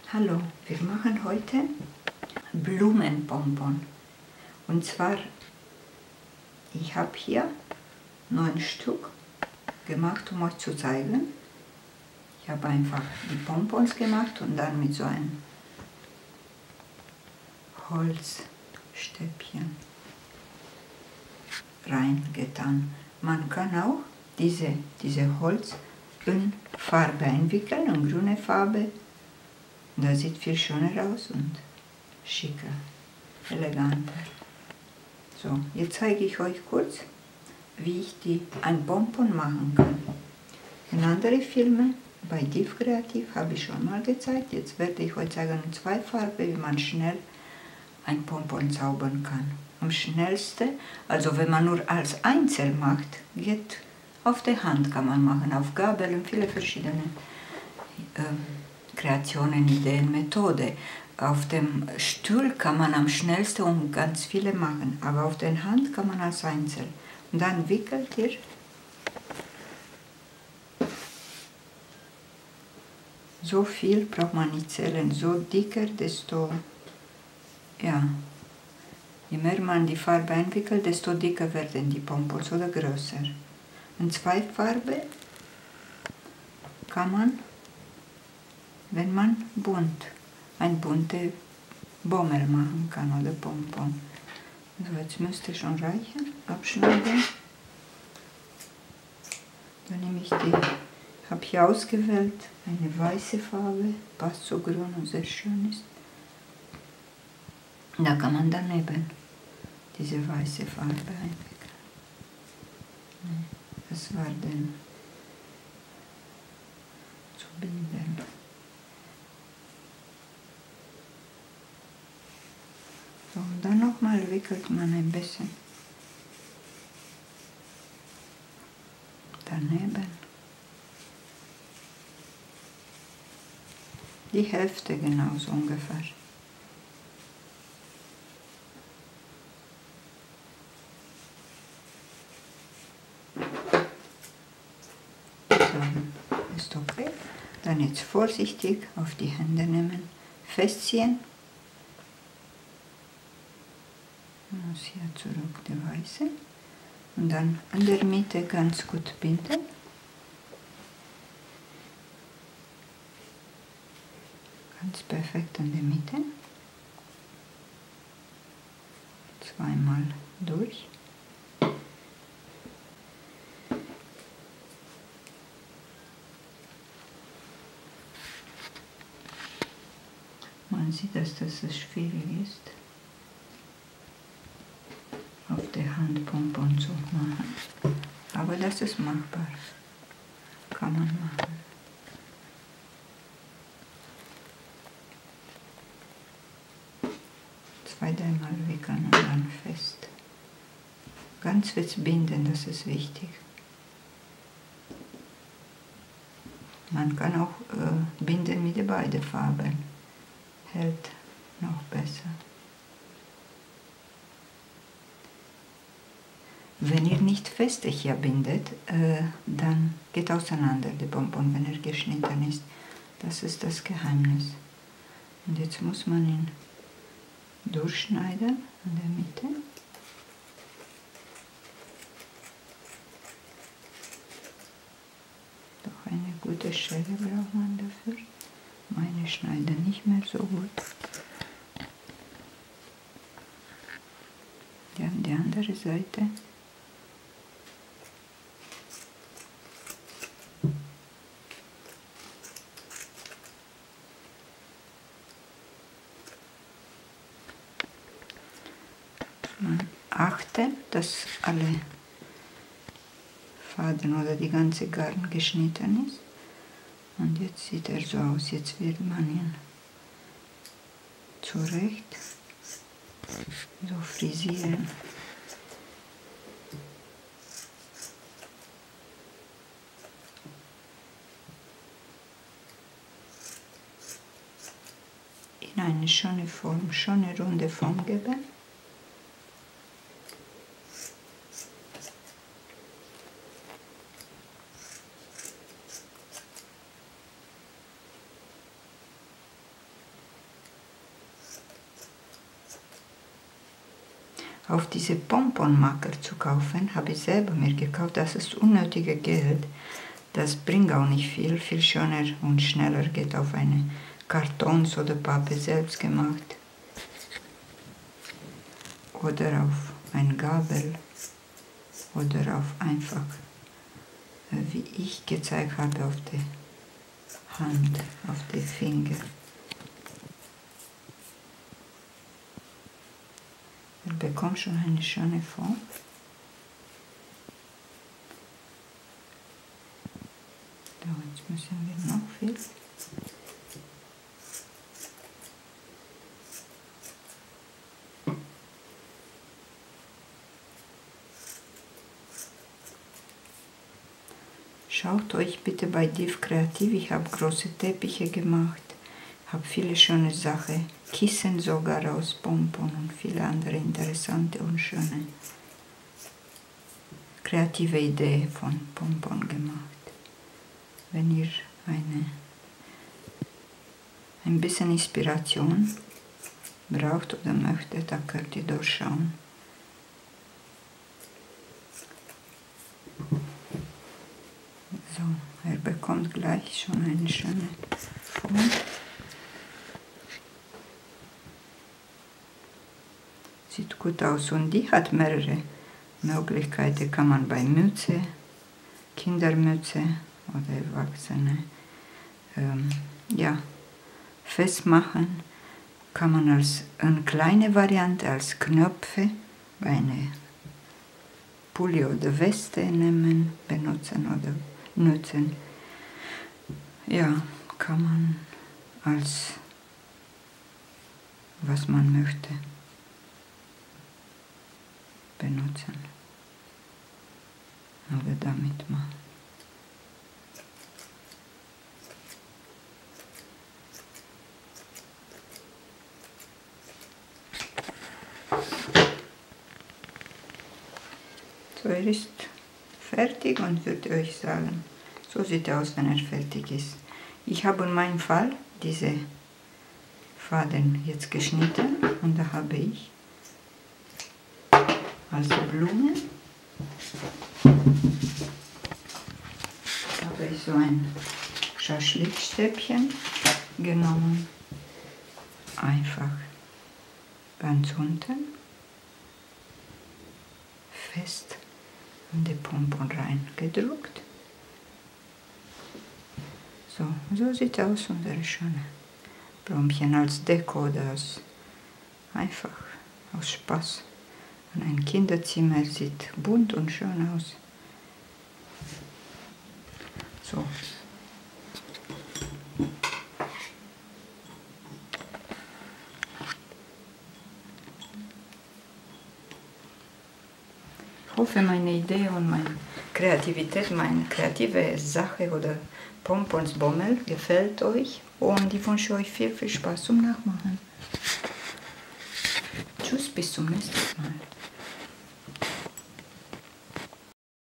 Hallo, wir machen heute Blumenbonbon. Und zwar, ich habe hier 9 Stück gemacht, um euch zu zeigen. Ich habe einfach die Bonbons gemacht und dann mit so einem Holzstäbchen reingetan. Man kann auch diese Holz in Farbe einwickeln, in grüne Farbe. Das sieht viel schöner aus und schicker, eleganter. So, jetzt zeige ich euch kurz, wie ich ein Bonbon machen kann. In anderen Filmen, bei Div Kreativ, habe ich schon mal gezeigt. Jetzt werde ich euch zeigen in 2 Farben, wie man schnell ein Bonbon zaubern kann. Am schnellsten, also wenn man nur als Einzel macht, geht auf der Hand kann man machen, auf Gabeln, viele verschiedene Kreationen, Ideen, Methode. Auf dem Stuhl kann man am schnellsten und ganz viele machen, aber auf der Hand kann man als Einzel. Und dann wickelt ihr so viel, braucht man nicht zählen, so dicker, desto, ja, je mehr man die Farbe einwickelt, desto dicker werden die Bonbons oder größer. In 2 Farben kann man, wenn man ein bunte Bommel machen kann oder Bonbon. So, jetzt müsste schon reichen. Abschneiden. Dann nehme ich habe hier ausgewählt, eine weiße Farbe, passt so grün und sehr schön ist. Da kann man daneben diese weiße Farbe einwickeln. Das war dann zu binden. So, und dann nochmal wickelt man ein bisschen daneben. Die Hälfte genauso ungefähr. So, ist okay. Dann jetzt vorsichtig auf die Hände nehmen, festziehen. Ich muss hier zurück die weiße. Und dann an der Mitte ganz gut binden. Ganz perfekt in der Mitte. Zweimal durch. Man sieht, dass das schwierig ist, auf der Hand Bonbon zu machen. Aber das ist machbar. Kann man machen. Dreimal wickeln und dann fest. Ganz fest binden, das ist wichtig. Man kann auch binden mit beiden Farben. Hält noch besser. Wenn ihr nicht fest hier bindet, dann geht auseinander der Bonbon, wenn er geschnitten ist. Das ist das Geheimnis. Und jetzt muss man ihn durchschneiden in der Mitte. Doch eine gute Schere braucht man dafür. Meine schneiden nicht mehr so gut. Dann die andere Seite. Man achte, dass alle Faden oder die ganze Garn geschnitten ist. Und jetzt sieht er so aus. Jetzt wird man ihn zurecht so frisieren. In eine schöne Form, schöne runde Form geben. auf diese Pomponmacher zu kaufen, habe ich selber mir gekauft. Das ist unnötige Geld. Das bringt auch nicht viel. Viel schöner und schneller geht auf eine Kartons oder Pappe selbst gemacht. Oder auf ein Gabel. Oder auf einfach, wie ich gezeigt habe, auf die Hand, auf die Finger. Er bekommt schon eine schöne Form. So, jetzt müssen wir noch viel. Schaut euch bitte bei Div Kreativ, ich habe große Teppiche gemacht, habe viele schöne Sachen, Kissen sogar aus Pompon und viele andere interessante und schöne kreative Ideen von Pompon gemacht. Wenn ihr ein bisschen Inspiration braucht oder möchtet, dann könnt ihr durchschauen. So, er bekommt gleich schon eine schöne Form. Sieht gut aus und die hat mehrere Möglichkeiten. Kann man bei Mütze, Kindermütze oder Erwachsene ja, festmachen. Kann man als eine kleine Variante, als Knöpfe bei einer Pulli oder Weste nehmen, benutzen oder nutzen. Ja, kann man als was man möchte benutzen oder damit machen. So, er ist fertig und würde euch sagen, so sieht er aus, wenn er fertig ist. Ich habe in meinem Fall diese Faden jetzt geschnitten und da habe ich als Blume habe ich so ein Schaschlikstäbchen genommen, einfach ganz unten fest in die Pompon reingedrückt. So sieht es aus, unsere schöne Blümchen als Deko oder einfach aus Spaß. Und ein Kinderzimmer sieht bunt und schön aus. So. Ich hoffe, meine Idee und meine Kreativität, meine kreative Sache oder Pomponsbommel gefällt euch und ich wünsche euch viel Spaß zum Nachmachen. Tschüss, bis zum nächsten Mal.